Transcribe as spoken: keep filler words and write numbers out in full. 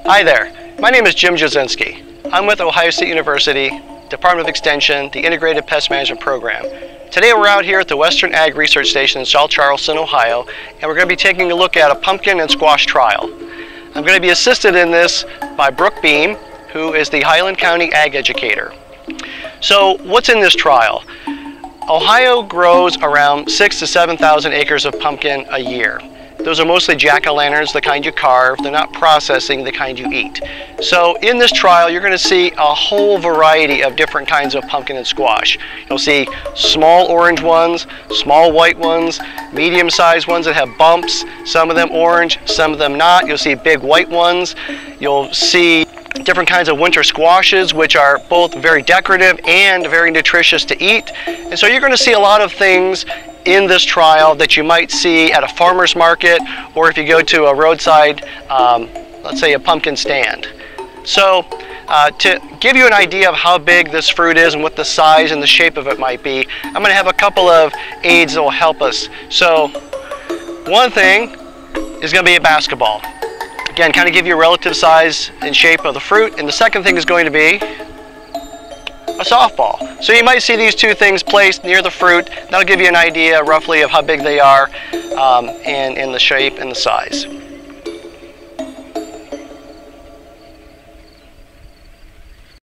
Hi there, my name is Jim Jasinski. I'm with Ohio State University, Department of Extension, the Integrated Pest Management Program. Today we're out here at the Western Ag Research Station in South Charleston, Ohio, and we're going to be taking a look at a pumpkin and squash trial. I'm going to be assisted in this by Brooke Beam, who is the Highland County Ag Educator. So what's in this trial? Ohio grows around six to seven thousand acres of pumpkin a year. Those are mostly jack-o'-lanterns, the kind you carve. They're not processing, the kind you eat. So in this trial, you're going to see a whole variety of different kinds of pumpkin and squash. You'll see small orange ones, small white ones, medium-sized ones that have bumps, some of them orange, some of them not. You'll see big white ones. You'll see different kinds of winter squashes, which are both very decorative and very nutritious to eat. And so you're going to see a lot of things in this trial that you might see at a farmer's market, or if you go to a roadside, um, let's say a pumpkin stand. So uh, to give you an idea of how big this fruit is and what the size and the shape of it might be, I'm going to have a couple of aids that will help us. So one thing is going to be a basketball. Again, kind of give you a relative size and shape of the fruit. And the second thing is going to be a softball. So you might see these two things placed near the fruit. That'll give you an idea roughly of how big they are um, and in the shape and the size.